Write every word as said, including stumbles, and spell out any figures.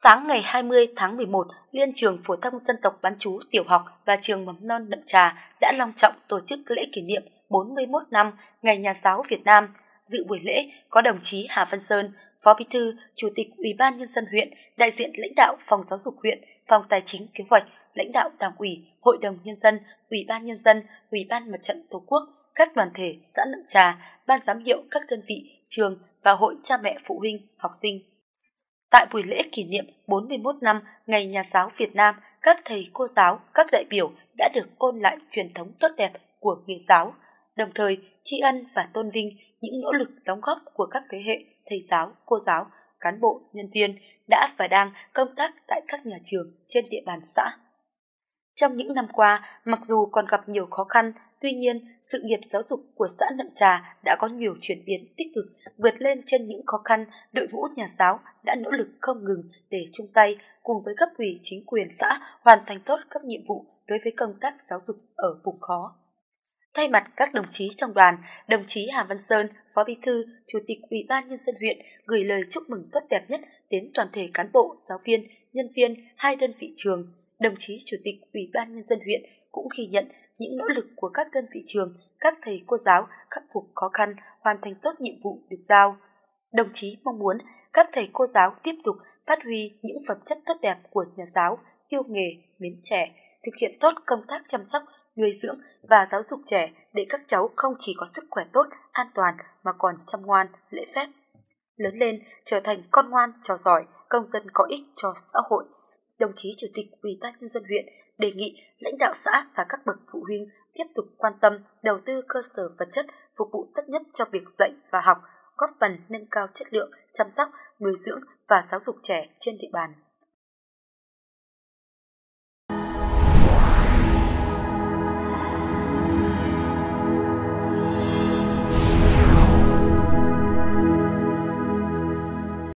Sáng ngày hai mươi tháng mười một, Liên trường Phổ thông Dân tộc bán trú tiểu học và trường mầm non Nậm Trà đã long trọng tổ chức lễ kỷ niệm bốn mươi mốt năm Ngày Nhà giáo Việt Nam. Dự buổi lễ có đồng chí Hà Văn Sơn, Phó Bí thư, Chủ tịch Ủy ban Nhân dân huyện, đại diện lãnh đạo Phòng Giáo dục huyện, Phòng Tài chính Kế hoạch, lãnh đạo Đảng ủy, Hội đồng Nhân dân, Ủy ban Nhân dân, Ủy ban Mặt trận Tổ quốc, các đoàn thể xã Nậm Trà, ban giám hiệu các đơn vị, trường và hội cha mẹ phụ huynh, học sinh. Tại buổi lễ kỷ niệm bốn mươi mốt năm Ngày Nhà giáo Việt Nam, các thầy cô giáo, các đại biểu đã được ôn lại truyền thống tốt đẹp của nghề giáo, đồng thời tri ân và tôn vinh những nỗ lực đóng góp của các thế hệ thầy giáo, cô giáo, cán bộ, nhân viên đã và đang công tác tại các nhà trường trên địa bàn xã. Trong những năm qua, mặc dù còn gặp nhiều khó khăn, tuy nhiên, sự nghiệp giáo dục của xã Nậm Trà đã có nhiều chuyển biến tích cực, vượt lên trên những khó khăn, đội ngũ nhà giáo đã nỗ lực không ngừng để chung tay cùng với cấp ủy chính quyền xã hoàn thành tốt các nhiệm vụ đối với công tác giáo dục ở vùng khó. Thay mặt các đồng chí trong đoàn, đồng chí Hà Văn Sơn, Phó Bí thư, Chủ tịch Ủy ban Nhân dân huyện gửi lời chúc mừng tốt đẹp nhất đến toàn thể cán bộ, giáo viên, nhân viên hai đơn vị trường. Đồng chí Chủ tịch Ủy ban Nhân dân huyện cũng ghi nhận những nỗ lực của các đơn vị trường, các thầy cô giáo khắc phục khó khăn, hoàn thành tốt nhiệm vụ được giao. Đồng chí mong muốn các thầy cô giáo tiếp tục phát huy những phẩm chất tốt đẹp của nhà giáo, yêu nghề, mến trẻ, thực hiện tốt công tác chăm sóc, nuôi dưỡng và giáo dục trẻ để các cháu không chỉ có sức khỏe tốt, an toàn mà còn chăm ngoan, lễ phép. Lớn lên trở thành con ngoan, trò giỏi, công dân có ích cho xã hội. Đồng chí Chủ tịch Ủy ban Nhân dân huyện đề nghị lãnh đạo xã và các bậc phụ huynh tiếp tục quan tâm đầu tư cơ sở vật chất phục vụ tốt nhất cho việc dạy và học, góp phần nâng cao chất lượng chăm sóc, nuôi dưỡng và giáo dục trẻ trên địa bàn.